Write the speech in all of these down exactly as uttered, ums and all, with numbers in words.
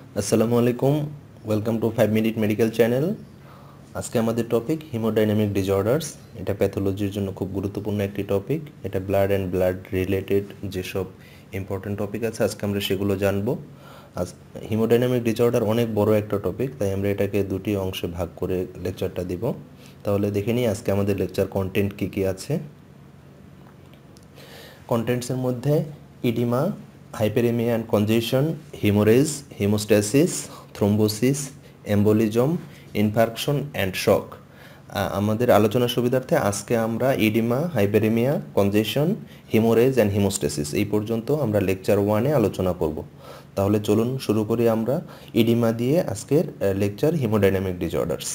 আসসালামু আলাইকুম, welcome to five minute medical channel. আজকে আমাদের টপিক হিমোডাইনামিক ডিসঅর্ডার্স। এটা প্যাথোলজির জন্য খুব গুরুত্বপূর্ণ একটি টপিক। এটা ব্লাড অ্যান্ড ব্লাড রিলেটেড যেসব ইম্পর্টেন্ট টপিক আছে আজকে আমরা সেগুলো জানবো। আজ হিমোডাইনামিক ডিসঅর্ডার অনেক বড় একটা টপিক, তাই আমরা এটাকে দুটি অংশে ভাগ করে লেকচারটা দিব। তাহলে দেখে নিই আজকে আমাদের লেকচার কন্টেন্ট কী কী আছে। কন্টেন্টসের মধ্যে oedema, hyperaemia and congestion, haemorrhage, haemostasis, thrombosis, embolism, infarction and shock. আমাদের আলোচনার সুবিধার্থে আজকে আমরা oedema, hyperaemia, congestion, haemorrhage and haemostasis এই পর্যন্ত আমরা লেকচার ওয়ানে আলোচনা করব। তাহলে চলুন শুরু করি আমরা ইডিমা দিয়ে আজকের লেকচার হিমোডাইনামিক ডিসঅর্ডার্স।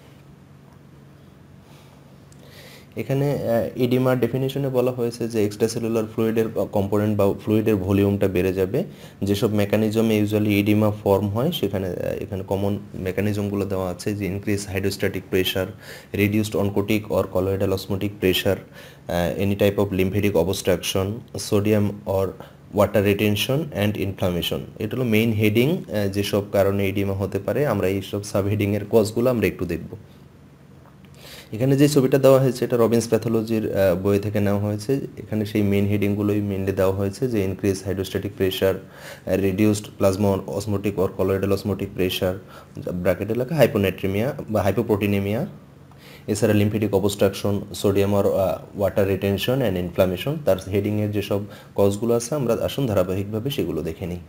এখানে ইডিমার ডেফিনেশনে বলা হয়েছে যে এক্সট্রাসেলুলার ফ্লুইডের কম্পোনেন্ট বা ফ্লুইডের ভলিউমটা বেড়ে যাবে। যেসব মেকানিজমে ইউজুয়ালি ইডিমা ফর্ম হয় সেখানে এখানে কমন মেকানিজমগুলো দেওয়া আছে, যে increase hydrostatic pressure, reduced oncotic or colloidal osmotic pressure, any type of lymphatic obstruction, sodium or water retention and inflammation. এটা হলো মেইন হেডিং, যেসব কারণে ইডিমা হতে পারে। আমরা এইসব সাব হেডিংয়ের কজগুলো আমরা একটু দেখব। এখানে যে ছবিটা দেওয়া হয়েছে এটা রবিন্স প্যাথোলজির বই থেকে নেওয়া হয়েছে। এখানে সেই মেইন হেডিংগুলোই মেইনলি দেওয়া হয়েছে, যে increase hydrostatic pressure, reduced plasma osmotic or colloidal osmotic pressure, ব্র্যাকেটে লেখা হাইপোনেট্রিমিয়া বা হাইপোপ্রোটিনেমিয়া, এছাড়া লিম্ফেটিক অবস্ট্রাকশন, সোডিয়াম আর ওয়াটার রিটেনশন অ্যান্ড ইনফ্লামেশন। তার হেডিংয়ের যেসব কজগুলো আছে আমরা আসুন ধারাবাহিকভাবে সেগুলো দেখে নিই।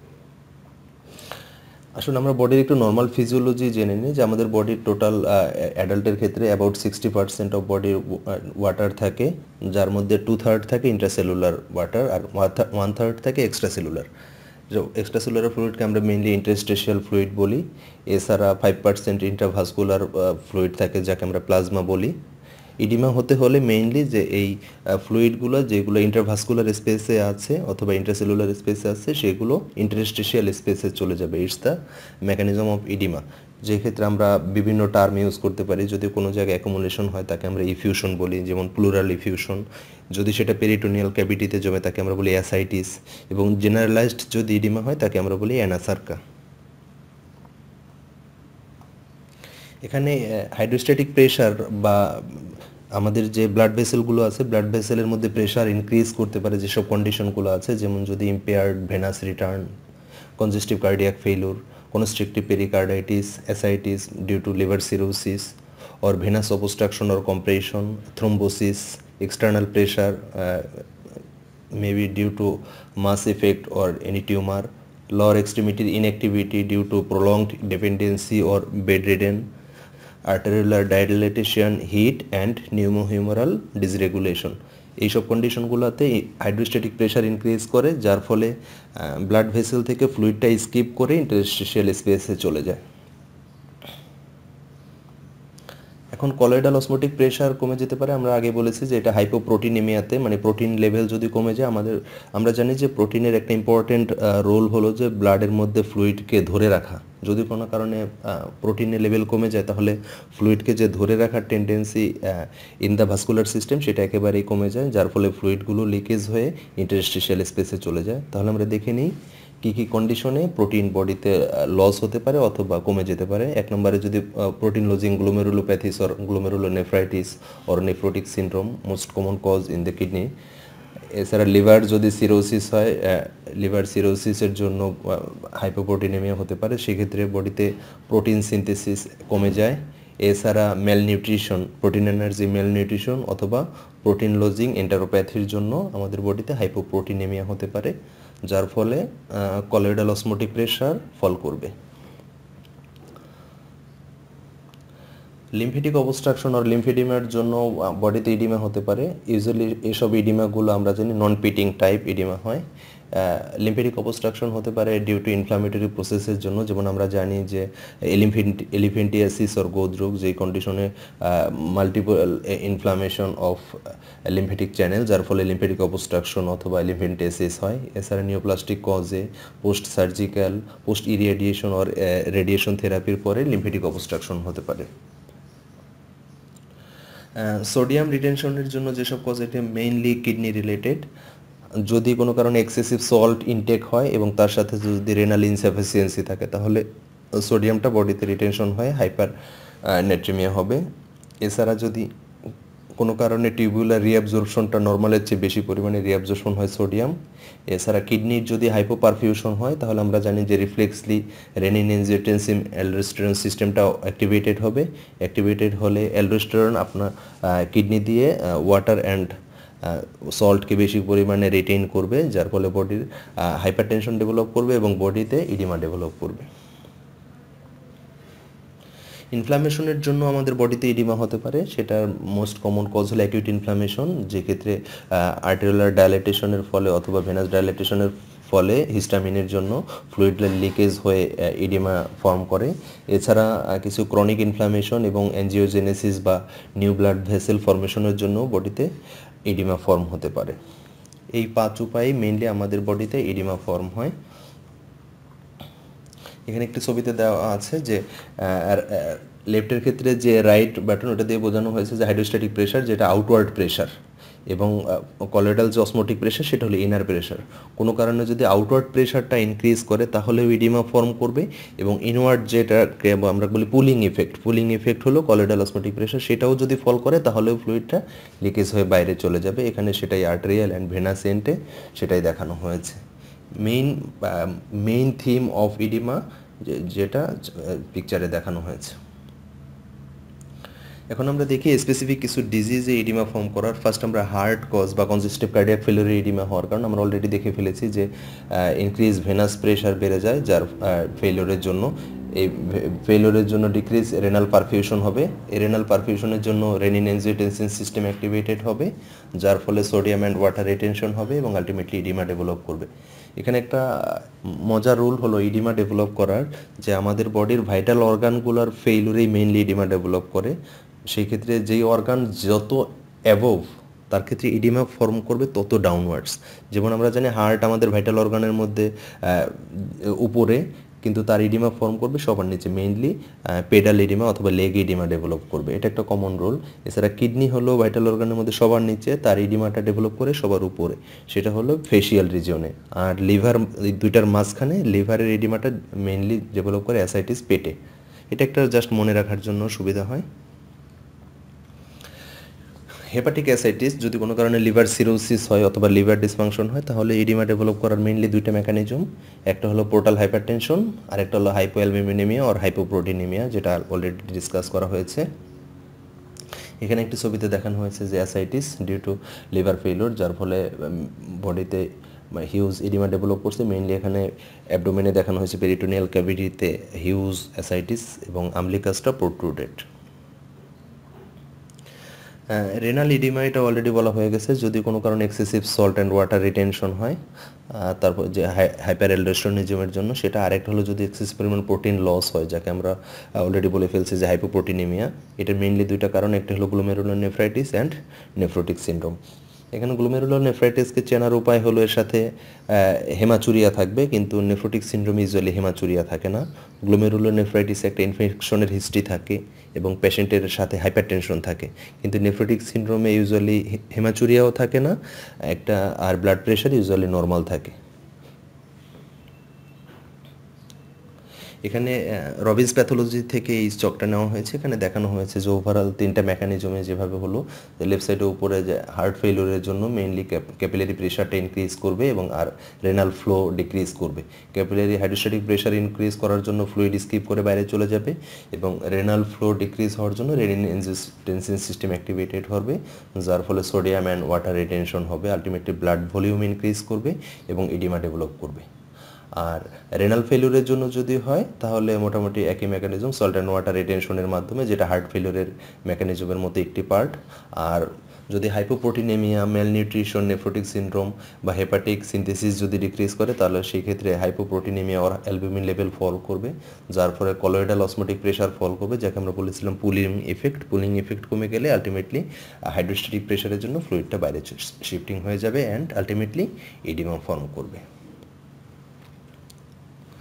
আসলে আমরা বডির একটু নর্মাল ফিজিওলজি জেনে নিই, যে আমাদের বডির টোটাল অ্যাডাল্টের ক্ষেত্রে অ্যাবাউট সিক্সটি পার্সেন্ট অফ বডির ওয়াটার থাকে, যার মধ্যে টু থার্ড থাকে ইন্ট্রাসেলুলার ওয়াটার আর ওয়ান থার্ড থাকে এক্সট্রাসেলুলার। এক্সট্রাসেলুলার ফ্লুইডকে আমরা মেইনলি ইন্টারস্টেশিয়াল ফ্লুইড বলি। এছাড়া ফাইভ পার্সেন্ট ইন্ট্রাভাস্কুলার ফ্লুইড থাকে, যাকে আমরা প্লাজমা বলি। ইডিমা হতে হলে মেইনলি যে এই ফ্লুইডগুলো যেগুলো ইন্টারভাস্কুলার স্পেসে আছে অথবা ইন্টারসেলুলার স্পেসে আছে সেগুলো ইন্টারস্টেশিয়াল স্পেসে চলে যাবে। It's the mechanism of oedema. যে ক্ষেত্রে আমরা বিভিন্ন টার্ম ইউজ করতে পারি। যদি কোনো জায়গায় অ্যাকুমুলেশন হয় তাকে আমরা ইফিউশন বলি, যেমন প্লুরাল ইফিউশন। যদি সেটা পেরিটোনিয়াল ক্যাভিটিতে জমে তাকে আমরা বলি অ্যাসাইটিস, এবং জেনারেলাইজড যদি ইডিমা হয় তাকে আমরা বলি অ্যানাসার্কা। এখানে হাইড্রোস্ট্যাটিক প্রেশার বা আমাদের যে ব্লাড ভেসেলগুলো আছে, ব্লাড ভেসেলের মধ্যে প্রেশার ইনক্রিজ করতে পারে যেসব কন্ডিশনগুলো আছে, যেমন যদি impaired venous return, congestive cardiac failure, constrictive pericarditis, ascites due to liver cirrhosis or venous obstruction or compression, thrombosis, external pressure uh, maybe due to mass effect or any tumor, lower extremity inactivity due to prolonged dependency or bedridden, arteriolar dilatation, heat and pneumohumoral dysregulation. এইসব কন্ডিশনগুলোতে hydrostatic pressure increase করে, যার ফলে blood vessel থেকে ফ্লুইডটা skip করে interstitial স্পেসে চলে যায়। এখন কলয়েডাল অসমোটিক প্রেশার কমে যেতে পারে। আমরা আগে বলেছি যে এটা হাইপোপ্রোটিনেমিয়াতে, মানে প্রোটিন লেভেল যদি কমে যায়, আমাদের আমরা জানি যে প্রোটিনের একটা ইম্পর্টেন্ট রোল হলো যে ব্লাডের মধ্যে ফ্লুইডকে ধরে রাখা। যদি কোনো কারণে প্রোটিনের লেভেল কমে যায় তাহলে ফ্লুইডকে যে ধরে রাখার tendency in the vascular system সেটা একেবারেই কমে যায়, যার ফলে ফ্লুইডগুলো লিকেজ হয়ে ইন্টারস্টিশিয়াল স্পেসে চলে যায়। তাহলে আমরা দেখে নিই কী কী কন্ডিশনে প্রোটিন বডিতে লস হতে পারে অথবা কমে যেতে পারে। এক নম্বরে যদি protein losing glomerulopathies or glomerulonephritis or nephrotic syndrome, most common cause in the kidney. এছাড়া লিভার যদি সিরোসিস হয়, লিভার সিরোসিসের জন্য হাইপোপ্রোটিনেমিয়া হতে পারে, সেক্ষেত্রে বডিতে প্রোটিন সিনথেসিস কমে যায়। এছাড়া ম্যালনিউট্রিশন, প্রোটিন এনার্জি ম্যালনিউট্রিশন অথবা প্রোটিন লজিং এন্টারোপ্যাথির জন্য আমাদের বডিতে হাইপোপ্রোটিনেমিয়া হতে পারে, যার ফলে কলয়েডাল অসমোটিক প্রেশার ফল করবে। লিম্ফেটিক অবস্ট্রাকশন আর লিম্ফেডিমার জন্য বডিতে ইডিমা হতে পারে। ইউজুয়ালি এসব ইডিমাগুলো আমরা জানি নন পিটিং টাইপ ইডিমা হয়। লিম্ফেটিক অবস্ট্রাকশন হতে পারে ডিউ টু ইনফ্লামেটরি প্রসেসের জন্য, যেমন আমরা জানি যে এলিফেন্টিয়াসিস অর গোদ রোগ, যেই কন্ডিশনে multiple inflammation of lymphatic channel, যার ফলে লিম্ফেটিক অবস্ট্রাকশন অথবা এলিফেন্টিয়াসিস হয়। এছাড়া নিওপ্লাস্টিক কজে, post surgical, post irradiation or radiation থেরাপির পরে লিম্ফেটিক অবস্ট্রাকশন হতে পারে। সোডিয়াম রিটেনশনের জন্য যেসব কজ, এটা মেইনলি কিডনি রিলেটেড। যদি কোনো কারণে এক্সেসিভ সল্ট ইনটেক হয় এবং তার সাথে যদি রেনাল ইনসাফিসিয়েন্সি থাকে তাহলে সোডিয়ামটা বডিতে রিটেনশন হয়ে হাইপার নেট্রিমিয়া হবে। এছাড়া যদি কোনো কারণে টিউবুলার রিঅ্যাবজর্পশনটা নর্মালের চেয়ে বেশি পরিমাণে রিঅ্যাবজর্পশন হয় সোডিয়াম, এছাড়া কিডনির যদি হাইপোপারফিউশন হয় তাহলে আমরা জানি যে রিফ্লেক্সলি রেনিন এনজিওটেনসিন অ্যালডোস্টেরন সিস্টেমটাও অ্যাক্টিভেটেড হবে। অ্যাক্টিভেটেড হলে অ্যালডোস্টেরন আপনার কিডনি দিয়ে ওয়াটার অ্যান্ড সল্টকে বেশি পরিমাণে রিটেইন করবে, যার ফলে বডির হাইপারটেনশন ডেভেলপ করবে এবং বডিতে ইডিমা ডেভেলপ করবে। ইনফ্লামেশনের জন্য আমাদের বডিতে ইডিমা হতে পারে, সেটার মোস্ট কমন কজ হলো অ্যাকিউট ইনফ্লামেশন, যে ক্ষেত্রে আর্টেরিয়াল ডায়ালাটেশনের ফলে অথবা ভেনাস ডায়ালাটেশনের ফলে হিস্টামিনের জন্য ফ্লুইড লিকেজ হয়ে ইডিমা ফর্ম করে। এছাড়া কিছু ক্রনিক ইনফ্লামেশন এবং অ্যাঞ্জিওজেনেসিস বা নিউ ব্লাড ভেসেল ফর্মেশনের জন্য বডিতে ইডিমা ফর্ম হতে পারে। এই পাঁচ উপায়ে মেইনলি আমাদের বডিতে ইডিমা ফর্ম হয়। এখানে একটি ছবিতে দেওয়া আছে যে লেফটের ক্ষেত্রে যে রাইট বাটন ওটা দিয়ে বোঝানো হয়েছে যে হাইড্রোস্ট্যাটিক প্রেশার, যেটা আউটওয়ার্ড প্রেশার, এবং কলোয়েডাল যে অসমোটিক প্রেশার সেটা হলো ইনার প্রেশার। কোনো কারণে যদি আউটওয়ার্ড প্রেশারটা ইনক্রিজ করে তাহলেও ইডিমা ফর্ম করবে, এবং ইনওয়ার্ড যেটাকে আমরা বলি পুলিং ইফেক্ট, পুলিং ইফেক্ট হলো কলোয়েডাল অসমোটিক প্রেশার, সেটাও যদি ফল করে তাহলেও ফ্লুইডটা লিকেজ হয়ে বাইরে চলে যাবে। এখানে সেটাই আর্টেরিয়াল অ্যান্ড ভেনাস এন্ডে সেটাই দেখানো হয়েছে। Main main theme of oedema যেটা পিকচারে দেখানো হয়েছে। এখন আমরা দেখি স্পেসিফিক কিছু ডিজিজে ইডিমা ফর্ম করার। ফার্স্ট আমরা হার্ট কজ বা কনজেস্টিভ কার্ডিয়াক ফেলিওরে ইডিমা হওয়ার কারণ আমরা অলরেডি দেখে ফেলেছি যে ইনক্রিজ ভেনাস প্রেশার বেড়ে যায়, যার ফেলিওরের জন্য এই ফেলিওরের জন্য ডিক্রিজ রেনাল পারফিউশন হবে। এই রেনাল পারফিউশনের জন্য রেনিন এনজিওটেনসিন সিস্টেম অ্যাক্টিভেটেড হবে, যার ফলে সোডিয়াম অ্যান্ড ওয়াটার রিটেনশন হবে এবং আলটিমেটলি ইডিমা ডেভেলপ করবে। এখানে একটা মজার রুল হলো ইডিমা ডেভেলপ করার, যে আমাদের বডির ভাইটাল অর্গানগুলোর ফেইলুরেই মেইনলি ইডিমা ডেভেলপ করে। সেই ক্ষেত্রে যেই অর্গান যত অ্যাবোভ তার ক্ষেত্রে ইডিমা ফর্ম করবে তত ডাউনওয়ার্ডস। যেমন আমরা জানি হার্ট আমাদের ভাইটাল অর্গানের মধ্যে উপরে, কিন্তু তার ইডিমা ফর্ম করবে সবার নিচে, মেইনলি পেডাল ইডিমা অথবা লেগ ইডিমা ডেভেলপ করবে। এটা একটা কমন রোল। এছাড়া কিডনি হলো ভাইটাল অর্গানের মধ্যে সবার নিচে, তার ইডিমাটা ডেভেলপ করে সবার উপরে, সেটা হলো ফেশিয়াল রিজিয়নে। আর লিভার দুইটার মাঝখানে লিভারের ইডিমাটা মেইনলি ডেভেলপ করে অ্যাসাইটিস পেটে। এটা একটা জাস্ট মনে রাখার জন্য সুবিধা হয়। হেপাটিক অ্যাসাইটিস যদি কোনো কারণে লিভার সিরোসিস হয় অথবা লিভার ডিসফাংশন হয় তাহলে ইডিমা ডেভেলপ করার মেইনলি দুইটা মেকানিজম, একটা হলো পোর্টাল হাইপারটেনশন আর একটা হলো হাইপোঅ্যালবুমিনেমিয়া অর হাইপোপ্রোটিনেমিয়া, যেটা অলরেডি ডিসকাস করা হয়েছে। এখানে একটি ছবিতে দেখানো হয়েছে যে ascites due to liver failure, যার ফলে বডিতে হিউজ ইডিমা ডেভেলপ করছে। মেইনলি এখানে অ্যাবডোমেনে দেখানো হয়েছে পেরিটোনিয়াল ক্যাভিটিতে হিউজ অ্যাসাইটিস এবং আমব্লিকাসটা প্রোট্রুডেড। রেনাল ইডিমা এটা অলরেডি বলা হয়ে গেছে, যদি কোনো কারণে excessive salt and water retention হয়, তারপর যে হাইপার অ্যালডোস্টেরনিজমের জন্য সেটা। আরেকটা হলো যদি এক্সেসিভ পরিমাণ প্রোটিন লস হয়, যাকে আমরা অলরেডি বলে ফেলছি যে হাইপোপ্রোটিনেমিয়া। এটার মেইনলি দুইটা কারণ, একটা হলো glomerular nephritis and nephrotic syndrome. এখানে গ্লোমেরুলার নেফ্রাইটিসকে চেনার উপায় হলো এর সাথে হেমাচুরিয়া থাকবে, কিন্তু নেফ্রোটিক সিনড্রোম ইউজুয়ালি হেমাচুরিয়া থাকে না। গ্লোমেরুলার নেফ্রাইটিসে একটা ইনফেকশনের হিস্ট্রি থাকে এবং পেশেন্টের সাথে হাইপারটেনশন থাকে, কিন্তু নেফ্রোটিক সিনড্রোমে ইউজুয়ালি হেমাচুরিয়াও থাকে না একটা, আর ব্লাড প্রেশার ইউজুয়ালি নর্মাল থাকে। এখানে রবিন্স প্যাথোলজি থেকে এই স্টকটা নেওয়া হয়েছে। এখানে দেখানো হয়েছে যে ওভারঅল তিনটা মেকানিজমে যেভাবে হলো, লেফট সাইডে উপরে যে হার্ট ফেলিওরের জন্য মেইনলি ক্যাপিলারি প্রেশারটা ইনক্রিজ করবে এবং আর রেনাল ফ্লো ডিক্রিজ করবে। ক্যাপিলারি হাইড্রোস্ট্যাটিক প্রেশার ইনক্রিজ করার জন্য ফ্লুইড স্কিপ করে বাইরে চলে যাবে, এবং রেনাল ফ্লো ডিক্রিজ হওয়ার জন্য রেনিন এনজিওটেনসিন সিস্টেম অ্যাক্টিভেটেড হবে, যার ফলে সোডিয়াম অ্যান্ড ওয়াটার রিটেনশন হবে, আলটিমেটলি ব্লাড ভলিউম ইনক্রিজ করবে এবং ইডিমা ডেভেলপ করবে। আর রেনাল ফেলিওরের জন্য যদি হয় তাহলে মোটামুটি একই মেকানিজম, সল্ট অ্যান্ড ওয়াটার রিটেনশনের মাধ্যমে, যেটা হার্ট ফেলিওরের মেকানিজমের মতো একটি পার্ট। আর যদি হাইপোপ্রোটিনেমিয়া, ম্যালনিউট্রিশন, নেফ্রোটিক সিনড্রোম বা হেপাটিক সিনথেসিস যদি ডিক্রিজ করে তাহলে সেই ক্ষেত্রে হাইপোপ্রোটিনেমিয়া ওর অ্যালবুমিন লেভেল ফল করবে, যার ফলে কলোয়েডাল অসমোটিক প্রেশার ফল করবে, যাকে আমরা বলেছিলাম পুলিং ইফেক্ট। পুলিং ইফেক্ট কমে গেলে আলটিমেটলি হাইড্রোস্ট্যাটিক প্রেশারের জন্য ফ্লুইডটা বাইরে শিফটিং হয়ে যাবে অ্যান্ড আলটিমেটলি ইডিমা ফর্ম করবে।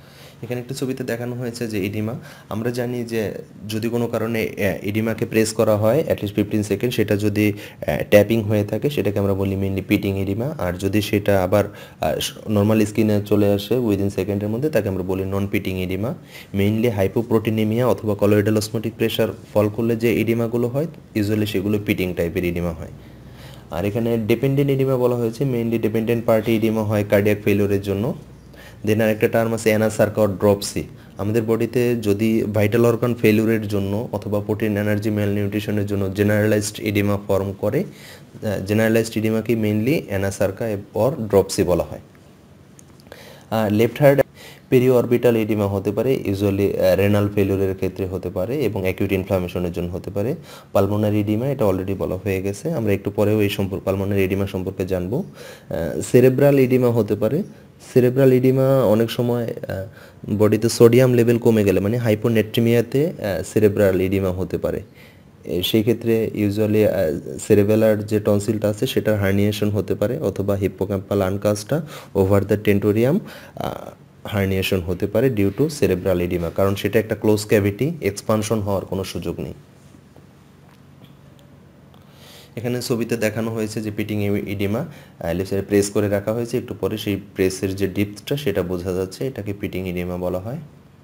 এখানে একটি ছবিতে দেখানো হয়েছে যে ইডিমা। আমরা জানি যে যদি কোনো কারণে ইডিমাকে প্রেস করা হয় অ্যাটলিস্ট ফিফটিন সেকেন্ড, সেটা যদি ট্যাপিং হয়ে থাকে সেটাকে আমরা বলি মেইনলি পিটিং ইডিমা। আর যদি সেটা আবার নর্মাল স্কিনে চলে আসে উইদিন সেকেন্ডের মধ্যে, তাকে আমরা বলি non pitting oedema. Mainly hypoproteinaemia অথবা কলোয়েডাল অসমোটিক প্রেশার ফল করলে যে ইডিমাগুলো হয় ইউজুয়ালি সেগুলো পিটিং টাইপের ইডিমা হয়। আর এখানে ডিপেন্ডেন্ট ইডিমা বলা হয়েছে, মেইনলি ডিপেন্ডেন্ট পার্টি ইডিমা হয় কার্ডিয়াক ফেলিওরের জন্য। দেন আর একটা টার্ম আছে অ্যানাসার্কা অর ড্রপসি। আমাদের বডিতে যদি ভাইটাল অর্গান ফেলিউরের জন্য অথবা প্রোটিন এনার্জি ম্যালনিউট্রিশনের জন্য জেনারেলাইজড ইডিমা ফর্ম করে, জেনারেলাইজড ইডিমাকে মেইনলি অ্যানাসার্কা অর ড্রপসি বলা হয়। লেফট হার্ট পেরিঅরবিটাল ইডিমা হতে পারে, ইউজুয়ালি রেনাল ফেলিউরের ক্ষেত্রে হতে পারে এবং অ্যাকিউট ইনফ্লামেশনের জন্য হতে পারে। পালমোনারি ইডিমা, এটা অলরেডি বলা হয়ে গেছে, আমরা একটু পরেও এই সম্পর্কে পালমোনারি ইডিমা সম্পর্কে জানবো। সেরেব্রাল ইডিমা হতে পারে। সেরেব্রাল ইডিমা অনেক সময় বডিতে সোডিয়াম লেভেল কমে গেলে মানে হাইপোনেট্রিমিয়াতে সেরেব্রাল ইডিমা হতে পারে। সেই ক্ষেত্রে ইউজুয়ালি সেরেবেলার যে টনসিলটা আছে সেটার হার্নিয়েশন হতে পারে, অথবা হিপ্পোক্যাম্পাল আনকাসটা ওভার দ্য টেন্টোরিয়াম হার্নিয়েশন হতে পারে ডিউ টু সেরেব্রাল ইডিমা, কারণ সেটা একটা ক্লোজ ক্যাভিটি, এক্সপানশন হওয়ার কোনো সুযোগ নেই। এখানে ছবিতে দেখানো হয়েছে যে পিটিং ইডিমা লেফট সাইডে প্রেস করে রাখা হয়েছে, একটু পরে সেই প্রেসের যে ডিপথটা সেটা বোঝা যাচ্ছে, এটাকে পিটিং ইডিমা বলা হয়।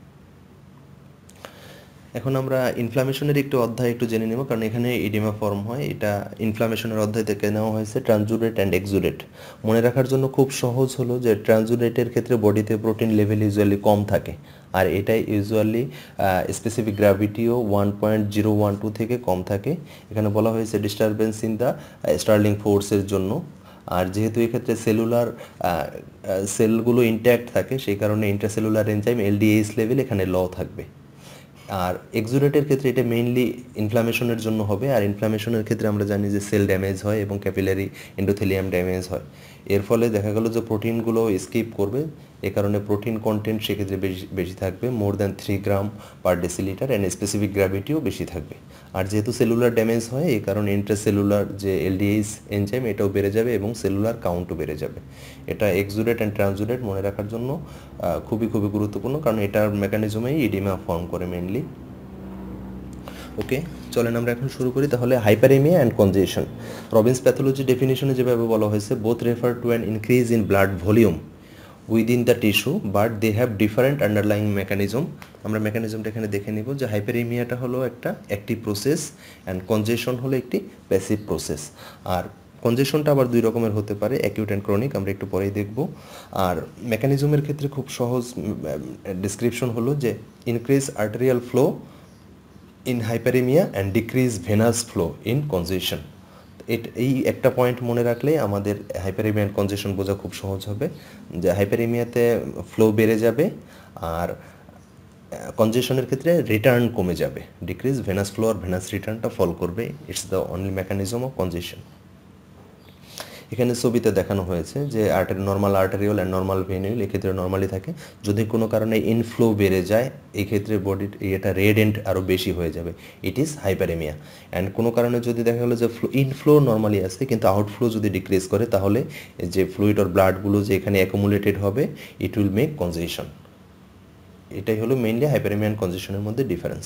এখন আমরা ইনফ্লামেশনের একটু অধ্যায় একটু জেনে নেব, কারণ এখানে ইডিমা ফর্ম হয়। এটা ইনফ্লামেশনের অধ্যায় থেকে নেওয়া হয়েছে ট্রানজুডেট অ্যান্ড এক্সুডেট। মনে রাখার জন্য খুব সহজ হলো যে ট্রানজুডেটের ক্ষেত্রে বডিতে প্রোটিন লেভেল ইউজুয়ালি কম থাকে, আর এটাই ইউজুয়ালি স্পেসিফিক গ্র্যাভিটিও one point zero one two থেকে কম থাকে। এখানে বলা হয়েছে ডিস্টারবেন্স ইন দ্য স্টার্লিং ফোর্সের জন্য। আর যেহেতু এক্ষেত্রে সেলুলার সেলগুলো ইনট্যাক্ট থাকে, সেই কারণে ইন্ট্রাসেলুলার এনজাইম এলডিএইচ লেভেল এখানে ল থাকবে। আর এক্সুডেটের ক্ষেত্রে এটা মেইনলি ইনফ্লামেশনের জন্য হবে, আর ইনফ্লামেশনের ক্ষেত্রে আমরা জানি যে সেল ড্যামেজ হয় এবং ক্যাপিলারি এন্ডোথেলিয়াম ড্যামেজ হয়। এর ফলে দেখা গেল যে প্রোটিনগুলো স্কিপ করবে, এ কারণে প্রোটিন কন্টেন্ট সেক্ষেত্রে বেশি বেশি থাকবে, more than three gram per decilitre, and specific গ্র্যাভিটিও বেশি থাকবে। আর যেহেতু সেলুলার ড্যামেজ হয়, এই কারণে ইন্ট্রাসেলুলার যে এলডিএইচ এনজাইম এটাও বেড়ে যাবে এবং সেলুলার কাউন্টও বেড়ে যাবে। এটা এক্সুডেট অ্যান্ড ট্রানজুডেট মনে রাখার জন্য খুবই খুবই গুরুত্বপূর্ণ, কারণ এটার মেকানিজমেই ইডিমা ফর্ম করে মেইনলি। ওকে, চলেন আমরা এখন শুরু করি তাহলে। Hyperaemia and congestion. Robbins pathology ডেফিনিশনে যেভাবে বলা হয়েছে, both refer to an increase in blood volume within the tissue but they have different underlying mechanism. আমরা মেকানিজমটা এখানে দেখে নিব যে হাইপারেমিয়াটা হলো একটা অ্যাক্টিভ প্রসেস অ্যান্ড কনজেশন হলো একটি প্যাসিভ প্রসেস। আর কনজেশনটা আবার দুই রকমের হতে পারে, অ্যাকিউট অ্যান্ড ক্রনিক, আমরা একটু পরেই দেখব। আর মেকানিজমের ক্ষেত্রে খুব সহজ ডিসক্রিপশন হলো যে increase arterial flow in hyperaemia and decrease venous flow in congestion. At এই একটা পয়েন্ট মনে রাখলেই আমাদের হাইপারেমিয়া অ্যান্ড কনজেশন বোঝা খুব সহজ হবে, যে হাইপারেমিয়াতে ফ্লো বেড়ে যাবে আর কনজেশনের ক্ষেত্রে রিটার্ন কমে যাবে, ডিক্রিজ ভেনাস ফ্লো আর ভেনাস রিটার্নটা ফল করবে। It's the only mechanism of congestion. এখানে ছবিতে দেখানো হয়েছে যে artery normal arteriole and normal venule এক্ষেত্রে নর্মালি থাকে। যদি কোনো কারণে ইনফ্লো বেড়ে যায়, এই ক্ষেত্রে বডির এটা রেডেন্ট আরও বেশি হয়ে যাবে, ইট ইজ হাইপারেমিয়া। অ্যান্ড কোনো কারণে যদি দেখা গেলো যে ফ্লো ইনফ্লো নর্মালি আছে কিন্তু আউটফ্লো যদি ডিক্রিজ করে, তাহলে যে ফ্লুইড অর ব্লাডগুলো যে এখানে অ্যাকুমুলেটেড হবে, ইট উইল মেক কনজেশন। এটাই হলো মেইনলি হাইপারেমিয়া অ্যান্ড কনজেশনের মধ্যে ডিফারেন্স।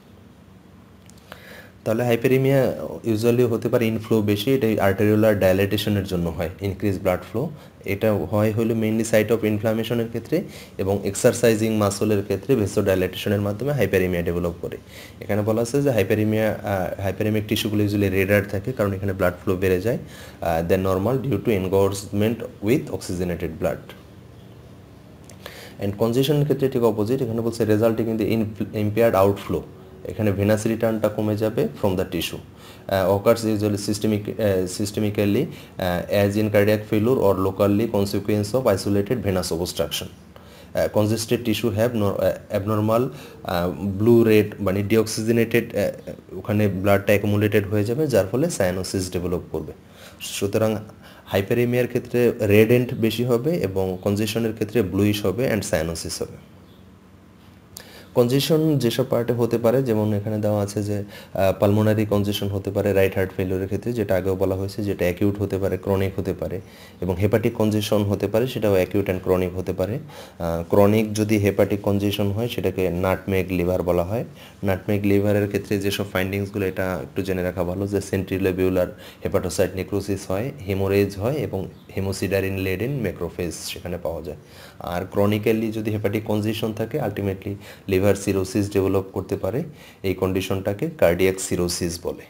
তাহলে হাইপারেমিয়া ইউজুয়ালি হতে পারে ইনফ্লো বেশি, এটা আর্টেরিওলার ডায়ালাইটেশনের জন্য হয়, ইনক্রিজ ব্লাড ফ্লো। এটা হয় হলো মেইনলি সাইট অফ ইনফ্লামেশনের ক্ষেত্রে, এবং এক্সারসাইজিং মাসলের ক্ষেত্রে ভেসো ডায়ালাইটেশনের মাধ্যমে হাইপারেমিয়া ডেভেলপ করে। এখানে বলা আছে যে হাইপারেমিয়া হাইপারেমিক টিস্যুগুলো ইউজুয়ালি রেডার থাকে, কারণ এখানে ব্লাড ফ্লো বেড়ে যায় then normal due to engorgement with oxygenated blood. And কনজেশনের ক্ষেত্রে ঠিক অপোজিট, এখানে বলছে resulting in the impaired outflow, এখানে ভেনাস রিটার্নটা কমে যাবে from the tissue. occurs usually systemic uh, systemically uh, as in cardiac failure or locally consequence of isolated venous obstruction. Uh, congested tissue have no, uh, abnormal uh, blue red মানে deoxygenated ওখানে ব্লাডটা accumulated হয়ে যাবে, যার ফলে cyanosis develop করবে। সুতরাং হাইপারেমিয়ার ক্ষেত্রে রেডেন্ট বেশি হবে এবং কনজেশনের ক্ষেত্রে ব্লুইশ হবে অ্যান্ড সায়ানোসিস হবে। কনজেশন যেসব পার্টে হতে পারে, যেমন এখানে দেওয়া আছে যে পালমোনারি কনজেশন হতে পারে রাইট হার্ট ফেলিওরের ক্ষেত্রে, যেটা আগেও বলা হয়েছে, যেটা অ্যাকিউট হতে পারে, ক্রনিক হতে পারে, এবং হেপাটিক কনজেশন হতে পারে, সেটাও অ্যাকিউট অ্যান্ড ক্রনিক হতে পারে। ক্রনিক যদি হেপাটিক কনজেশন হয় সেটাকে নাটমেগ লিভার বলা হয়। নাটমেগ লিভারের ক্ষেত্রে যেসব ফাইন্ডিংসগুলো এটা একটু জেনে রাখা ভালো, যে সেন্ট্রিলোবিউলার হেপাটোসাইট নেক্রোসিস হয়, হেমোরেজ হয় এবং হেমোসিডারিন লেডেন ম্যাক্রোফেজ সেখানে পাওয়া যায়। আর ক্রনিক্যালি যদি হেপাটিক কনজেশন থাকে আলটিমেটলি লিভার সিরোসিস ডেভেলপ করতে পারে। এই কন্ডিশনটাকে কার্ডিয়াক সিরোসিস বলে।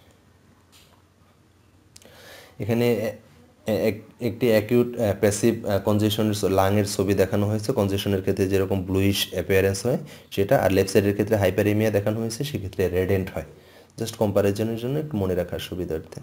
এখানে একটি অ্যাকিউট প্যাসিভ কনজেশনের লাংয়ের ছবি দেখানো হয়েছে। কনজেশনের ক্ষেত্রে যেরকম ব্লুইশ অ্যাপিয়ারেন্স হয় সেটা, আর লেফট সাইডের ক্ষেত্রে হাইপারেমিয়া দেখানো হয়েছে, সেক্ষেত্রে রেডেন্ট হয়। জাস্ট কম্পারিজনের জন্য একটু মনে রাখার সুবিধার্থে।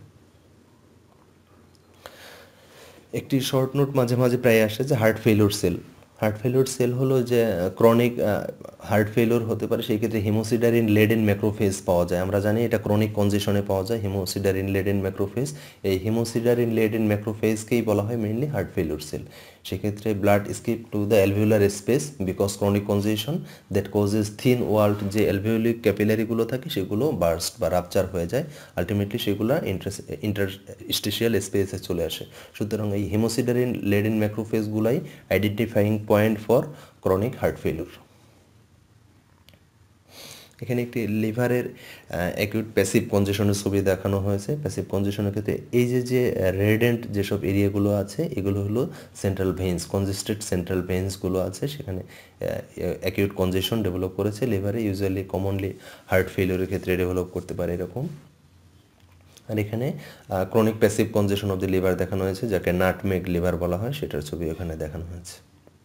একটি শর্ট নোট মাঝে মাঝে প্রায় আসে যে heart failure cell. Heart failure cell হলো যে ক্রনিক হার্ট ফেলিওর হতে পারে, সেই ক্ষেত্রে হেমোসিডারিন লেডেন ম্যাক্রোফেজ পাওয়া যায়। আমরা জানি এটা ক্রনিক কনজেশনে পাওয়া যায় হেমোসিডারিন লেডেন ম্যাক্রোফেজ। এই হেমোসিডারিন লেডেন ম্যাক্রোফেজকেই বলা হয় মেইনলি হার্ট ফেলিওর সেল। সেক্ষেত্রে blood skip to the alveolar space because chronic congestion that causes thin walled যে অ্যালভিউলিক ক্যাপিলারিগুলো থাকে সেগুলো বার্স্ট বা রাপচার হয়ে যায়, আলটিমেটলি সেগুলো ইন্টারস্টিশিয়াল স্পেসে চলে আসে। সুতরাং এই হেমোসিডারিন লেডেন ম্যাক্রোফেজগুলাই identifying point for chronic heart failure. এখানে একটি লিভারের অ্যাকিউট প্যাসিভ কনজেশনের ছবি দেখানো হয়েছে। প্যাসিভ কনজেশনের ক্ষেত্রে এই যে যে রেডেন্ট যেসব এরিয়াগুলো আছে এগুলো হলো সেন্ট্রাল ভেইনস, কনজেস্টেড সেন্ট্রাল ভেইনসগুলো আছে, সেখানে অ্যাকিউট কনজেশন ডেভেলপ করেছে লিভারে। ইউজুয়ালি কমনলি হার্ট ফেলিওরের ক্ষেত্রে ডেভেলপ করতে পারে এরকম। আর এখানে chronic passive congestion of the liver দেখানো হয়েছে, যাকে নাটমেগ লিভার বলা হয়, সেটার ছবি এখানে দেখানো হয়েছে।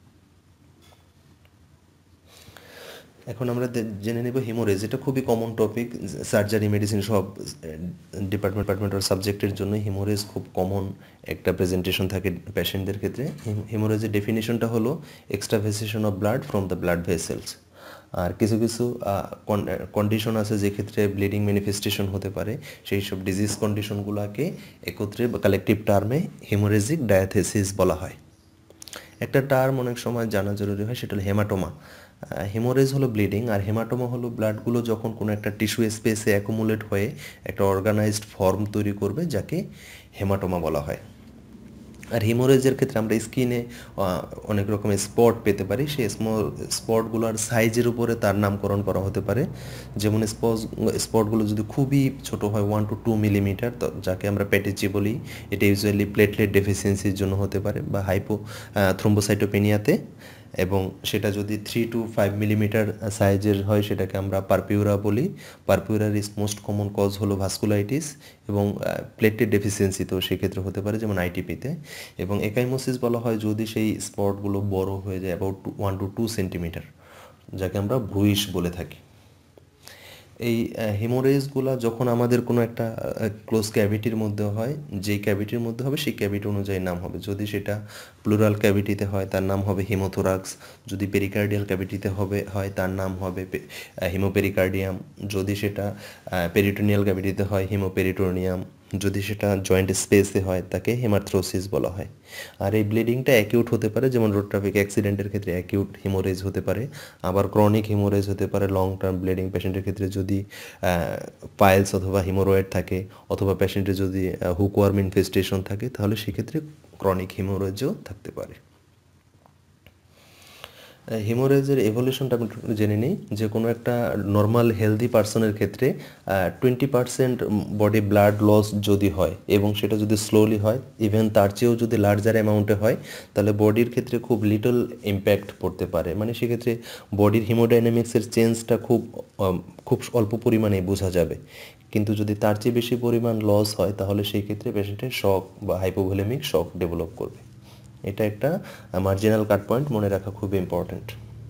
এখন আমরা জেনে নেব হেমোরেজ। এটা খুবই কমন টপিক, সার্জারি মেডিসিন সব ডিপার্টমেন্ট ডিপার্টমেন্ট আর সাবজেক্টের জন্য হেমোরেজ খুব কমন একটা প্রেজেন্টেশন থাকে পেশেন্টদের ক্ষেত্রে। হেমোরেজের ডেফিনেশনটা হলো extravasation of blood from the blood vessels. আর কিছু কিছু কন্ডিশন আছে যেক্ষেত্রে ব্লিডিং ম্যানিফেস্টেশন হতে পারে, সেই সব ডিজিজ কন্ডিশনগুলোকে একত্রে বা কালেকটিভ টার্মে হেমোরেজিক ডায়াথেসিস বলা হয়। একটা টার্ম অনেক সময় জানা জরুরি হয়, সেটা হলো হেমাটোমা। হেমোরেজ হলো ব্লিডিং, আর হেমাটোমা হলো ব্লাডগুলো যখন কোনো একটা টিস্যু স্পেসে অ্যাকুমুলেট হয়ে একটা অর্গানাইজড ফর্ম তৈরি করবে, যাকে হেমাটোমা বলা হয়। আর হিমোরেজের ক্ষেত্রে আমরা স্কিনে অনেক রকমের স্পট পেতে পারি, সেই স্মল স্পটগুলোর সাইজের উপরে তার নামকরণ করা হতে পারে। যেমন স্পট স্পটগুলো যদি খুবই ছোট হয়, ওয়ান টু টু মিলিমিটার, যাকে আমরা প্যাটেচি বলি, এটা ইউজুয়ালি প্লেটলেট ডেফিসিয়েন্সির জন্য হতে পারে বা হাইপো থ্রোম্বোসাইটোপেনিয়াতে। এবং সেটা যদি থ্রি টু ফাইভ মিলিমিটার সাইজের হয় সেটাকে আমরা পারপিউরা বলি। পারপিউরার ইজ মোস্ট কমন কজ হলো ভাস্কুলাইটিস, এবং প্লেটলেট ডেফিসিয়েন্সিতেও সেক্ষেত্রে হতে পারে, যেমন আইটিপিতে। এবং একাইমোসিস বলা হয় যদি সেই স্পটগুলো বড় হয়ে যায় about one two two centimetre, যাকে আমরা ব্রুইশ বলে থাকি। এই হেমোরেজগুলো যখন আমাদের কোনো একটা ক্লোজ ক্যাভিটির মধ্যে হয়, যেই ক্যাভিটির মধ্যে হবে সেই ক্যাভিটি অনুযায়ী নাম হবে। যদি সেটা প্লুরাল ক্যাভিটিতে হয় তার নাম হবে হেমোথোরাক্স, যদি পেরিকার্ডিয়াল ক্যাভিটিতে হবে হয় তার নাম হবে হেমোপেরিকার্ডিয়াম, যদি সেটা পেরিটোনিয়াল ক্যাভিটিতে হয় হেমোপেরিটোনিয়াম, যদি সেটা জয়েন্ট স্পেসে হয় তাকে হেমার্থ্রোসিস বলা হয়। আর এই ব্লিডিংটা অ্যাকিউট হতে পারে, যেমন রোড ট্রাফিক অ্যাক্সিডেন্টের ক্ষেত্রে অ্যাকিউট হিমোরেজ হতে পারে, আবার ক্রনিক হিমোরেজ হতে পারে লং টার্ম ব্লিডিং পেশেন্টের ক্ষেত্রে যদি পাইলস অথবা হিমোরয়েড থাকে, অথবা পেশেন্টের যদি হুকওয়ার্ম ইনফেস্টেশন থাকে, তাহলে সেক্ষেত্রে ক্রনিক হিমোরেজও থাকতে পারে। হিমোরেজের এভলিউশনটা আমি জেনে নিই, যে কোনো একটা নর্মাল হেলদি পার্সনের ক্ষেত্রে twenty percent body blood loss যদি হয় এবং সেটা যদি স্লোলি হয়, ইভেন তার চেয়েও যদি লার্জার অ্যামাউন্টে হয়, তাহলে বডির ক্ষেত্রে খুব লিটল ইম্প্যাক্ট পড়তে পারে। মানে সেক্ষেত্রে বডির হিমোডাইনামিক্সের চেঞ্জটা খুব খুব অল্প পরিমাণে বোঝা যাবে। কিন্তু যদি তার চেয়ে বেশি পরিমাণ লস হয়, তাহলে সেই ক্ষেত্রে পেশেন্টের শক বা হাইপোভলিমিক শক ডেভেলপ করবে। এটা একটা মার্জিনাল কাট পয়েন্ট মনে রাখা খুব ইম্পর্ট্যান্ট।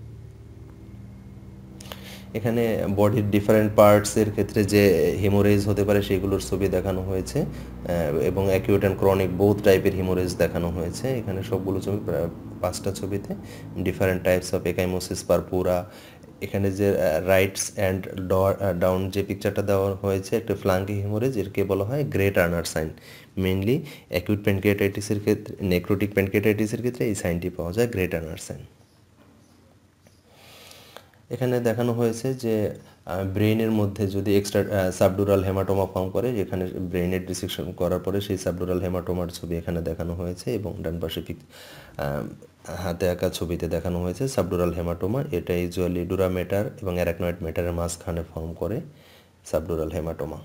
এখানে বডির ডিফারেন্ট পার্টসের ক্ষেত্রে যে হিমোরেজ হতে পারে সেগুলোর ছবি দেখানো হয়েছে, এবং অ্যাকিউট অ্যান্ড ক্রনিক বোথ টাইপের হিমোরেজ দেখানো হয়েছে। এখানে সবগুলো ছবি পাঁচটা ছবিতে different types of ecchymosis purpura. এখানে যে রাইটস অ্যান্ড ডাউন যে পিকচারটা দেওয়া হয়েছে, একটা ফ্লাঙ্কি হিমোরেজ, এরকে বলা হয় Grey Turner sign. Mainly acute প্যানক্রিয়াটাইটিসের ক্ষেত্রে, নেক্রোটিক প্যানক্রিয়াটাইটিসের ক্ষেত্রে এই সাইনটি পাওয়া যায়, গ্রে টার্নার সাইন। এখানে দেখানো হয়েছে যে ব্রেইনের মধ্যে যদি এক্সট্রা সাবডুরাল হেমাটোমা ফর্ম করে, যেখানে ব্রেইনের ডিসেকশন করার পরে সেই সাবডুরাল হেমাটোমার ছবি এখানে দেখানো হয়েছে এবং ডান পাশে হাতে আঁকা ছবিতে দেখানো হয়েছে সাবডুরাল হেমাটোমা। এটা ইউজুয়ালি ডুরা মেটার এবং অ্যারাকনয়েড মেটারের মাঝখানে ফর্ম করে সাবডুরাল হেমাটোমা।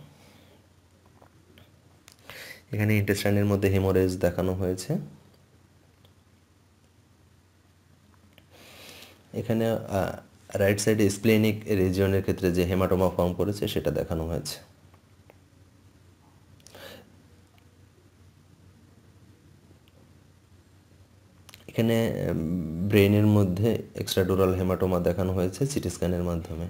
এখানে ইন্টেস্টাইনের মধ্যে হেমোরেজ দেখানো হয়েছে। এখানে রাইট সাইডে স্প্লেনিক রিজিয়নের ক্ষেত্রে যে হেমাটোমা ফর্ম করেছে সেটা দেখানো হয়েছে। এখানে ব্রেইনের মধ্যে এক্সট্রাডুরাল হেমাটোমা দেখানো হয়েছে সিটি স্ক্যানের মাধ্যমে।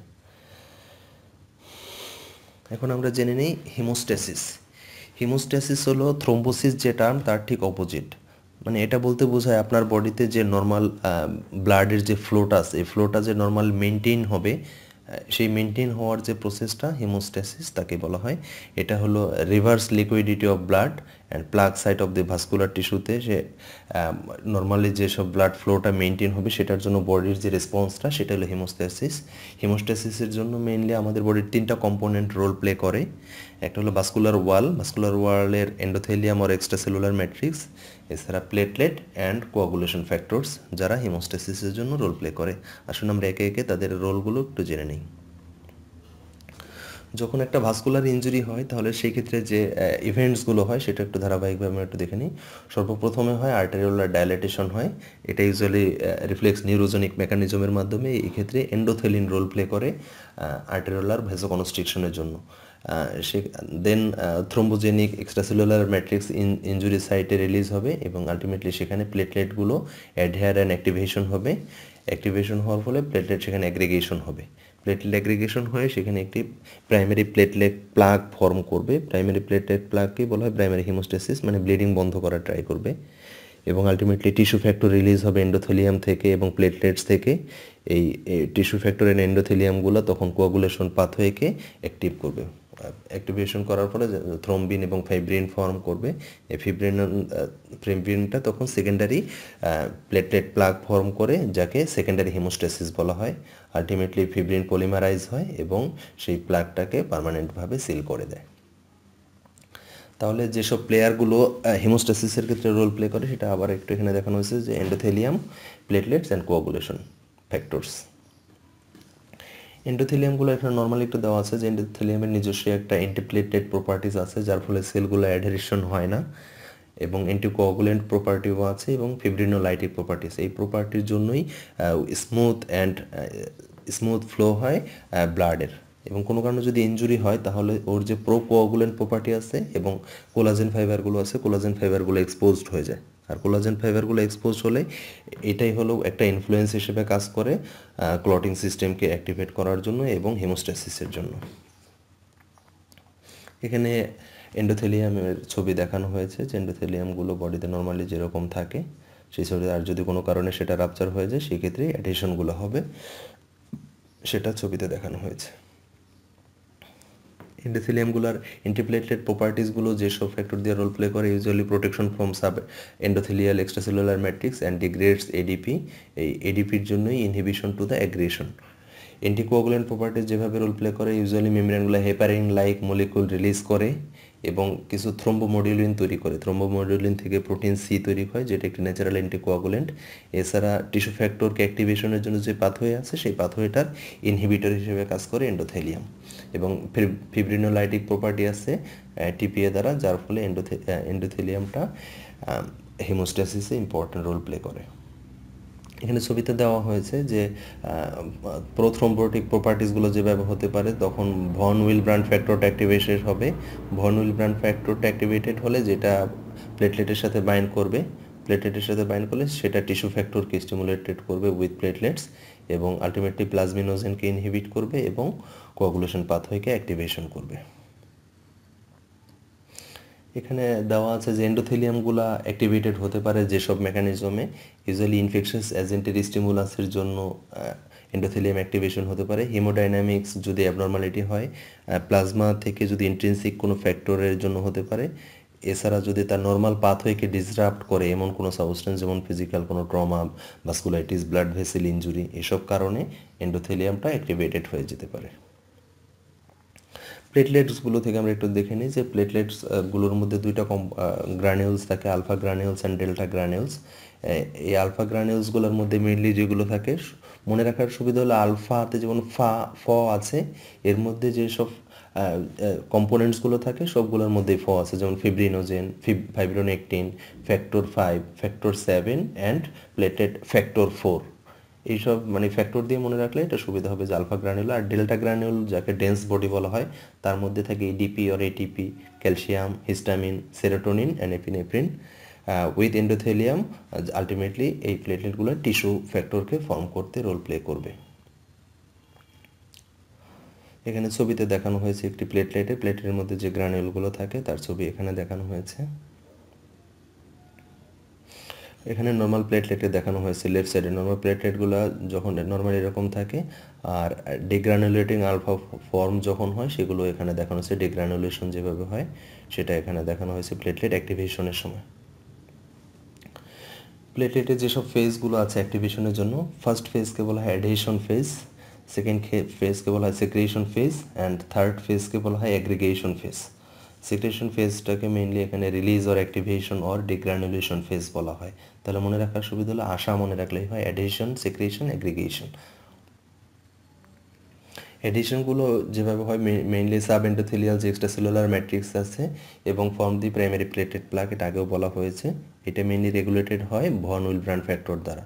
এখন আমরা জেনে নিই হিমোস্ট্যাসিস। হিমোস্ট্যাসিস হলো থ্রোম্বোসিস যে টার্ম তার ঠিক অপোজিট। মানে এটা বলতে বোঝায় আপনার বডিতে যে নর্মাল ব্লাডের যে ফ্লোটা আছে এই ফ্লোটা যে নর্মাল মেনটেন হবে, সেই মেনটেন হওয়ার যে প্রসেসটা হিমোস্ট্যাসিস তাকে বলা হয়। এটা হলো reverse liquidity of blood and plug site of the vascular টিস্যুতে সে নর্মালি যেসব ব্লাড ফ্লোটা মেনটেন হবে সেটার জন্য বডির যে রেসপন্সটা সেটা হলো হিমোস্ট্যাসিস। হিমোস্ট্যাসিসের জন্য মেইনলি আমাদের বডির তিনটা কম্পোনেন্ট রোল প্লে করে। একটা হলো ভাস্কুলার ওয়াল, ভাস্কুলার ওয়ালের endothelium or extra cellular matrix, এছাড়া প্লেটলেট অ্যান্ড কোয়াগুলেশন ফ্যাক্টরস যারা হিমোস্ট্যাসিসের জন্য রোল প্লে করে। আসুন আমরা একে একে তাদের রোলগুলো একটু জেনে নিই। যখন একটা ভাস্কুলার ইনজুরি হয় তাহলে সেই ক্ষেত্রে যে ইভেন্টসগুলো হয় সেটা একটু ধারাবাহিকভাবে আমরা একটু দেখে নিই। সর্বপ্রথমে হয় আর্টেরিওলার ডায়ালেটেশন হয়। এটা ইউজুয়ালি রিফ্লেক্স নিউরোজেনিক মেকানিজমের মাধ্যমে। এই ক্ষেত্রে এন্ডোথেলিন রোল প্লে করে আর্টেরিওলার ভ্যাসোকনস্ট্রিকশনের জন্য। সে then thrombogenic extracellular matrix injury সাইটে রিলিজ হবে এবং আলটিমেটলি সেখানে প্লেটলেটগুলো অ্যাডহেয়ার অ্যান্ড অ্যাক্টিভেশন হবে। অ্যাক্টিভেশন হওয়ার ফলে প্লেটলেট সেখানে অ্যাগ্রিগেশন হবে। প্লেটলেট অ্যাগ্রিগেশন হয়ে সেখানে একটি প্রাইমারি প্লেটলেট প্লাগ ফর্ম করবে। প্রাইমারি প্লেটলেট প্লাগকে বলা হয় প্রাইমারি হিমোস্ট্যাসিস, মানে ব্লিডিং বন্ধ করার ট্রাই করবে এবং আলটিমেটলি টিস্যু ফ্যাক্টর রিলিজ হবে এন্ডোথেলিয়াম থেকে এবং প্লেটলেটস থেকে। এই টিস্যু ফ্যাক্টর এন্ড এন্ডোথেলিয়ামগুলো তখন কোয়াগুলেশন পাথওয়েকে অ্যাক্টিভ করবে। অ্যাক্টিভেশন করার ফলে থ্রম্বিন এবং ফাইব্রিন ফর্ম করবে। এই ফিব্রিন ফিব্রিনটা তখন সেকেন্ডারি প্লেটলেট প্লাগ ফর্ম করে, যাকে সেকেন্ডারি হিমোস্ট্যাসিস বলা হয়। আলটিমেটলি ফিব্রিন পলিমারাইজ হয় এবং সেই প্লাগটাকে পার্মানেন্টভাবে সিল করে দেয়। তাহলে যেসব প্লেয়ারগুলো হিমোস্ট্যাসিসের ক্ষেত্রে রোল প্লে করে সেটা আবার একটু এখানে দেখানো হয়েছে যে endothelium, platelets and coagulation factors. এন্ডোথেলিয়ামগুলো এখানে নর্মালি একটু দেওয়া আছে যে এন্ডোথেলিয়ামের নিজস্ব একটা অ্যান্টিপ্লেটলেট প্রপার্টিস আছে যার ফলে সেলগুলো অ্যাডহেরিশন হয় না, এবং অ্যান্টিকোয়াগুলেন্ট প্রপার্টিও আছে এবং ফিব্রিনোলাইটিক প্রপার্টিস। এই প্রপার্টির জন্যই স্মুথ অ্যান্ড স্মুথ ফ্লো হয় ব্লাডের। এবং কোনো কারণে যদি ইনজুরি হয় তাহলে ওর যে প্রো কোয়াগুলেন্ট প্রপার্টি আছে এবং কোলাজেন ফাইবারগুলো আছে, কোলাজেন ফাইবারগুলো এক্সপোজড হয়ে যায়। আর কোলাজেন ফাইবারগুলো এক্সপোজ হলে এটাই হলো একটা ইনফ্লুয়েন্স হিসেবে কাজ করে ক্লটিং সিস্টেমকে অ্যাক্টিভেট করার জন্য এবং হিমোস্ট্যাসিসের জন্য। এখানে এন্ডোথেলিয়ামের ছবি দেখানো হয়েছে যে এন্ডোথেলিয়ামগুলো বডিতে নর্মালি যেরকম থাকে সেই ছবি, আর যদি কোনো কারণে সেটা রাপচার হয়ে যায় সেই ক্ষেত্রে অ্যাডিশনগুলো হবে, সেটা ছবিতে দেখানো হয়েছে। এন্ডোথেলিয়ামগুলোর অ্যান্টিপ্লেটলেট প্রপার্টিসগুলো যেসব ফ্যাক্টর দিয়ে রোল প্লে করে, usually protection from sub endothelial extracellular matrix and degrades ADP. এই এডিপির জন্যই inhibition to the aggression. Anticoagulant properties যেভাবে রোল প্লে করে, ইউজুয়ালি মেমব্রেনগুলো হেপারিন লাইক মলিকুল রিলিজ করে এবং কিছু থ্রোম্বোমোডিউলিন তৈরি করে। থ্রোম্বোমোডিউলিন থেকে প্রোটিন সি তৈরি হয় যেটা একটি ন্যাচারাল অ্যান্টিকোয়াগুলেন্ট। এছাড়া টিস্যু ফ্যাক্টরকে অ্যাক্টিভেশনের জন্য যে পাথওয়ে আছে সেই পাথওয়েটার ইনহিবিটর হিসেবে কাজ করে এন্ডোথেলিয়াম। এবং ফিব্রিনোলাইটিক প্রপার্টি আছে টিপিএ দ্বারা, যার ফলে এন্ডোথে এন্ডোথেলিয়ামটা হিমোস্ট্যাসিসে ইম্পর্টেন্ট রোল প্লে করে। এখানে ছবিতে দেওয়া হয়েছে যে প্রোথ্রোম্বোটিক প্রপার্টিসগুলো যেভাবে হতে পারে, তখন ভন উইলব্রান্ড ফ্যাক্টরটা অ্যাক্টিভেটেড হবে। ভন উইলব্রান্ড ফ্যাক্টরটা অ্যাক্টিভেটেড হলে যেটা প্লেটলেটের সাথে বাইন্ড করবে, প্লেটলেটের সাথে বাইন্ড করলে সেটা টিস্যু ফ্যাক্টরকে স্টিমুলেটেড করবে উইথ প্লেটলেটস এবং আলটিমেটলি প্লাজমিনোজেনকে ইনহিবিট করবে এবং কোয়াগুলেশন পাথওয়েকে অ্যাক্টিভেশন করবে। এখানে দেওয়া আছে যে এন্ডোথেলিয়ামগুলো অ্যাক্টিভেটেড হতে পারে যেসব মেকানিজমে, ইউজুয়ালি ইনফেকশাস এজেন্টের স্টিমুলাসের জন্য এন্ডোথেলিয়াম অ্যাক্টিভেশন হতে পারে। হেমোডাইনামিক্স যদি অ্যাবনর্মালিটি হয়, প্লাজমা থেকে যদি ইন্ট্রিনসিক কোনো ফ্যাক্টরের জন্য হতে পারে, এছাড়া যদি তার নর্মাল পাথওয়েকে ডিসরাপ্ট করে এমন কোনো সাবস্টেন্স যেমন ফিজিক্যাল কোনো trauma, vasculitis, blood vessel injury, এসব কারণে এন্ডোথেলিয়ামটা অ্যাক্টিভেটেড হয়ে যেতে পারে। প্লেটলেটসগুলো থেকে আমরা একটু দেখে নিই যে প্লেটলেটসগুলোর মধ্যে দুইটা কম গ্রানিউলস থাকে, alpha granules and delta granules. এই আলফা গ্রানিউলসগুলোর মধ্যে মেইনলি যেগুলো থাকে, মনে রাখার সুবিধা হলো আলফাতে যেমন ফা ফ আছে, এর মধ্যে যেসব কম্পোনেন্টসগুলো থাকে সবগুলোর মধ্যেই ফ আছে, যেমন fibrinogen, fibronectin, factor five, factor seven and plated factor four. এইসব মানে ফ্যাক্টর দিয়ে মনে রাখলে এটা সুবিধা হবে যে আলফা গ্রানিউল। আর ডেল্টা গ্রানিউল যাকে ডেন্স বডি বলা হয়, তার মধ্যে থাকে ADP or ATP, calcium, histamine, serotonin and epinephrine. With endothelium ultimately এই প্লেটলেটগুলো টিস্যু ফ্যাক্টরকে ফর্ম করতে রোল প্লে করবে। এখানে ছবিতে দেখানো হয়েছে একটি প্লেটলেটে, প্লেটের মধ্যে যে গ্রানিউলগুলো থাকে তার ছবি এখানে দেখানো হয়েছে। এখানে নর্মাল প্লেটলেটে দেখানো হয়েছে লেফট সাইডে। নর্মাল প্লেটলেটগুলো যখন নর্মাল এরকম থাকে, আর ডিগ্রানুলেটিং আলফা ফর্ম যখন হয় সেগুলো এখানে দেখানো হয়েছে। ডিগ্রানুলেশন যেভাবে হয় সেটা এখানে দেখানো হয়েছে প্লেটলেট অ্যাক্টিভেশনের সময়। প্লেটলেটের যেসব ফেজগুলো আছে অ্যাক্টিভেশনের জন্য, ফার্স্ট ফেজকে বলা হয় অ্যাডহেশন ফেজ, সেকেন্ড ফেজকে বলা হয় সেক্রেশন ফেজ, অ্যান্ড থার্ড ফেজকে বলা হয় অ্যাগ্রিগেশন ফেজ। সেক্রেশন ফেজটাকে মেইনলি এখানে release or activation or degranulation phase বলা হয়। তাহলে মনে রাখার সুবিধা হলো আশা মনে রাখলেই হয় অ্যাডহেশন, সেক্রেশন, অ্যাগ্রিগেশন। এডিশনগুলো যেভাবে হয় মেইনলি সাব এন্ডোথেলিয়াল যে এক্সট্রাসেলুলার ম্যাট্রিক্স আছে এবং form the primary plated plaque, এটা আগেও বলা হয়েছে। এটা মেইনলি রেগুলেটেড হয় ভন উইলব্রান্ড ফ্যাক্টর দ্বারা।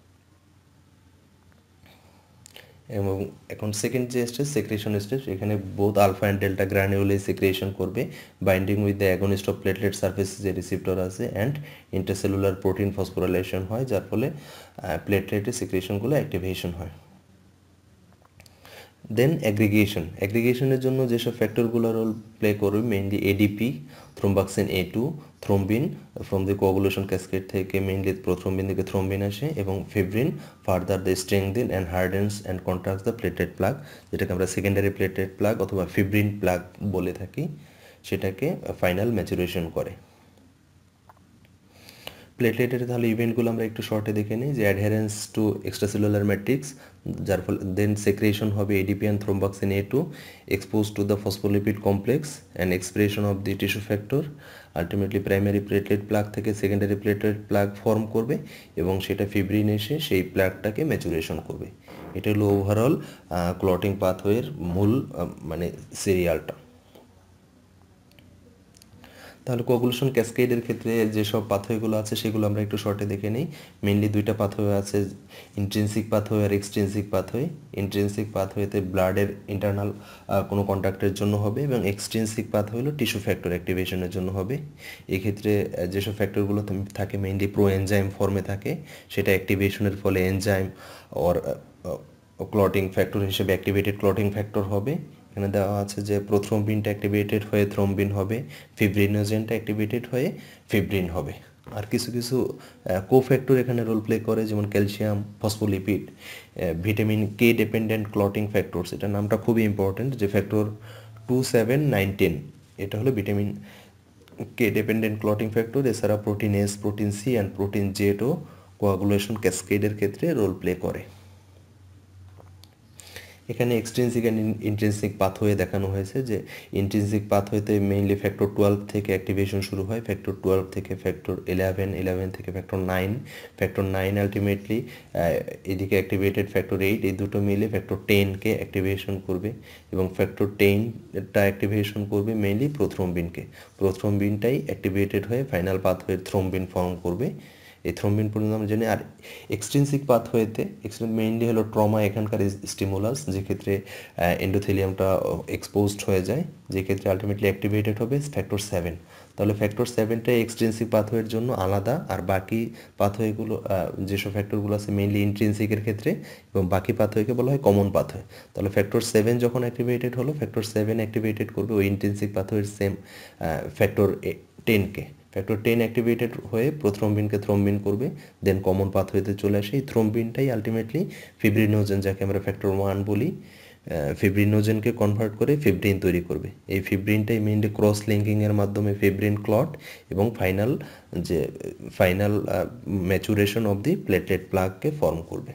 এবং এখন সেকেন্ড যে স্টেজ সেক্রেশন স্টেজ, এখানে বোথ আলফা অ্যান্ড ডেল্টা গ্রানিউলে সেক্রেশন করবে binding with the agonist of platelet surface যে রিসিপ্টর আছে, অ্যান্ড ইন্টারসেলুলার প্রোটিন ফসফোরাইলেশন হয়, যার ফলে প্লেটলেটের সেক্রেশনগুলো অ্যাক্টিভেশন হয়। দেন অ্যাগ্রিগেশন। অ্যাগ্রিগেশনের জন্য যেসব ফ্যাক্টরগুলো রোল প্লে করবে mainly ADP, thromboxane A two, thrombin from the coagulation cascade থেকে মেইনলি প্রোথ্রোম্বিন থেকে থ্রোম্বিন আসে, এবং fibrin further the strengthen and hardens and contracts the plated plug, যেটাকে আমরা সেকেন্ডারি প্লেটেড প্লাগ অথবা ফিব্রিন প্লাগ বলে থাকি, সেটাকে ফাইনাল ম্যাচুরেশন করে। প্লেটলেটের তাহলে ইভেন্টগুলো আমরা একটু শর্টে দেখে নিই যে অ্যাডহেরেন্স টু এক্সট্রাসেলুলার ম্যাট্রিক্স, যার ফলে দেন সেক্রেশন হবে ADP and thromboxane A two, expose to the phospholipid complex and expression of the tissue factor. Ultimately primary platelet plug থেকে সেকেন্ডারি প্লেটলেট প্লাগ ফর্ম করবে এবং সেটা ফিব্রিন এসে সেই প্লাগটাকে ম্যাচুরেশন করবে। এটা হলো ওভারঅল ক্লটিং পাথওয়ের মূল মানে সিরিয়ালটা। তাহলে কোয়াগুলেশন ক্যাসকেডের ক্ষেত্রে যেসব পাথওয়েগুলো আছে সেগুলো আমরা একটু শর্টে দেখে নিই। মেইনলি দুইটা পাথওয়ে আছে, ইন্ট্রিনসিক পাথওয়ে আর এক্সট্রিনসিক পাথওয়ে। ইন্ট্রিনসিক পাথওয়েতে ব্লাডের ইন্টারনাল কোনো কন্ট্যাক্টের জন্য হবে, এবং এক্সট্রিনসিক পাথওয়ে হলো টিস্যু ফ্যাক্টর অ্যাক্টিভেশনের জন্য হবে। এক্ষেত্রে যেসব ফ্যাক্টরগুলো থাকে মেইনলি প্রো এনজাইম ফর্মে থাকে, সেটা অ্যাক্টিভেশনের ফলে এনজাইম অর ক্লটিং ফ্যাক্টর হিসেবে অ্যাক্টিভেটেড ক্লটিং ফ্যাক্টর হবে। এখানে দেওয়া আছে যে প্রোথ্রোম্বিনটা অ্যাক্টিভেটেড হয়ে থ্রোম্বিন হবে, ফিব্রিনোজেনটা অ্যাক্টিভেটেড হয়ে ফিব্রিন হবে। আর কিছু কিছু কোফ্যাক্টর এখানে রোল প্লে করে, যেমন calcium, phospholipid, vitamin K dependent clotting factors, এটার নামটা খুবই ইম্পর্টেন্ট, যে factor two seven nine ten, এটা হলো vitamin K dependent clotting factor. এছাড়া protein S, protein C and protein জেডও কোয়াগুলেশন ক্যাসকেডের ক্ষেত্রে রোল প্লে করে। এখানে এক্সট্রিনসিক অ্যান্ড ইন্ট্রিনসিক পাথওয়ে দেখানো হয়েছে, যে ইন্ট্রিনসিক পাথওয়েতে মেইনলি ফ্যাক্টর টুয়েলভ থেকে অ্যাক্টিভেশন শুরু হয়, ফ্যাক্টর টুয়েলভ থেকে ফ্যাক্টর ইলেভেন, ইলেভেন থেকে factor nine, factor nine ultimately এদিকে অ্যাক্টিভেটেড ফ্যাক্টর এইট, এই দুটো মিলে ফ্যাক্টর টেনকে অ্যাক্টিভেশন করবে, এবং ফ্যাক্টর টেনটা অ্যাক্টিভেশন করবে মেইনলি প্রোথ্রোম্বিনকে। প্রোথ্রোম্বিনটাই অ্যাক্টিভেটেড হয়ে ফাইনাল পাথওয়ে থ্রোম্বিন ফর্ম করবে। এই থ্রোম্বিন পর্যন্ত আমরা জানি। আর এক্সট্রিনসিক পাথওয়েতে মেইনলি হলো ট্রমা এখানকার স্টিমুলাস, যেক্ষেত্রে এন্ডোথেলিয়ামটা এক্সপোজড হয়ে যায়, যেক্ষেত্রে আলটিমেটলি অ্যাক্টিভেটেড হবে ফ্যাক্টর সেভেন। তাহলে ফ্যাক্টর সেভেনটা এক্সট্রিনসিক পাথওয়ের জন্য আলাদা, আর বাকি পাথওয়েগুলো যেসব ফ্যাক্টরগুলো আছে মেইনলি ইন্ট্রিনসিকের ক্ষেত্রে, এবং বাকি পাথওয়েকে বলা হয় কমন পাথওয়ে। তাহলে ফ্যাক্টর সেভেন যখন অ্যাক্টিভেটেড হলো, ফ্যাক্টর সেভেন অ্যাক্টিভেটেড করবে ওই ইন্ট্রিনসিক পাথওয়ের সেম ফ্যাক্টর টেনকে। ফ্যাক্টর টেন অ্যাক্টিভেটেড হয়ে প্রোথ্রোম্বিনকে থ্রোম্বিন করবে, দেন কমন পাথওয়েতে চলে আসে। এই থ্রোম্বিনটাই আলটিমেটলি ফিব্রিনোজেন, যাকে আমরা ফ্যাক্টর ওয়ান বলি, ফিব্রিনোজেনকে কনভার্ট করে ফিব্রিন তৈরি করবে। এই ফিব্রিনটাই মেইনলি ক্রস লিঙ্কিংয়ের মাধ্যমে ফিব্রিন ক্লট এবং ফাইনাল যে final maturation of the platelet প্লাগকে ফর্ম করবে।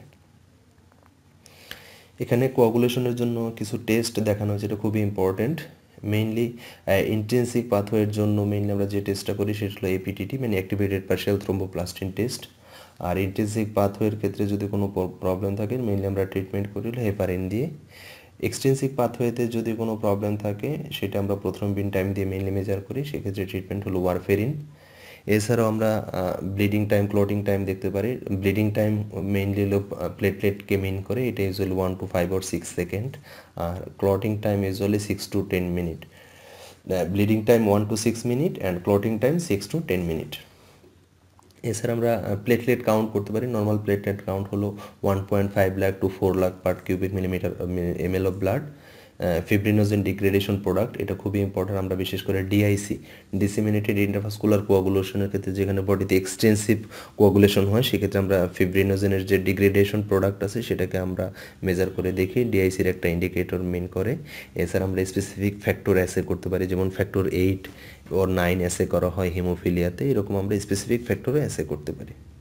এখানে কোয়াগুলেশনের জন্য কিছু টেস্ট দেখানো হয়েছে, এটা খুবই ইম্পর্টেন্ট। মেইনলি ইন্টেন্সিভ পাথওয়ের জন্য মেইনলি আমরা যে টেস্টটা করি সেটা হলো এপিটিটি, মানে অ্যাক্টিভেটেড পার্শিয়াল থ্রোম্বোপ্লাস্টিন টেস্ট। আর ইন্টেন্সিভ পাথওয়ের ক্ষেত্রে যদি কোনো প্রবলেম থাকে মেইনলি আমরা ট্রিটমেন্ট করি হলো হেপারিন দিয়ে। এক্সটেন্সিভ পাথওয়েতে যদি কোনো প্রবলেম থাকে সেটা আমরা প্রথম বিন টাইম দিয়ে মেইনলি মেজার করি, সেক্ষেত্রে ট্রিটমেন্ট হলো ওয়ারফেরিন। এছাড়াও আমরা ব্লিডিং টাইম, ক্লটিং টাইম দেখতে পারি। ব্লিডিং টাইম মেইনলি হলো প্লেটলেটকে মেইন করে, এটা usually one to five or six second, আর clotting time usually six to ten minute. Bleeding time one to six minute and clotting time six to ten minute. এছাড়া আমরা platelet count করতে পারি। Normal platelet count হলো one point five lakh to four lakh per cubic millimetre M L of blood. Fibrinogen degradation product, এটা খুবই important. আমরা বিশেষ করে ডিআইসি, ডিসিমিনেটেড ইন্টারভাস্কুলার কোয়াগুলেশনের ক্ষেত্রে যেখানে বডিতে এক্সটেন্সিভ কোয়াগুলেশন হয় সেক্ষেত্রে আমরা ফিব্রিনোজেনের যে ডিগ্রেডেশন প্রোডাক্ট আছে সেটাকে আমরা মেজার করে দেখি, ডিআইসির একটা ইন্ডিকেটর মেন করে। এছাড়া আমরা স্পেসিফিক ফ্যাক্টর অ্যাসে করতে পারি, যেমন factor eight or nine assay করা হয় হিমোফিলিয়াতে, এরকম আমরা স্পেসিফিক ফ্যাক্টরও অ্যাসে করতে পারি।